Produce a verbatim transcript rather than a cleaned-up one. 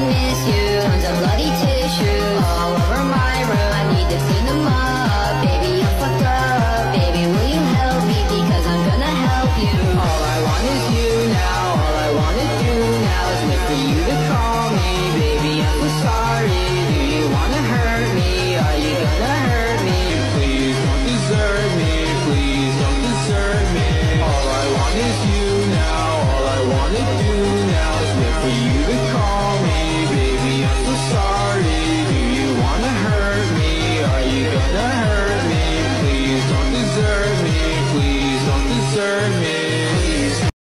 miss you. Tons of bloody tissues all over my room. I need to clean them up. Baby, I'm fucked up. Baby, will you help me? Because I'm gonna help you. All I want is you now. All I wanna do now is wait for you to call me. Baby, I'm so sorry. Do you wanna hurt me? Are you gonna hurt me? Please don't desert me. Please don't desert me. All I want is you now. All I wanna do now is wait for you to call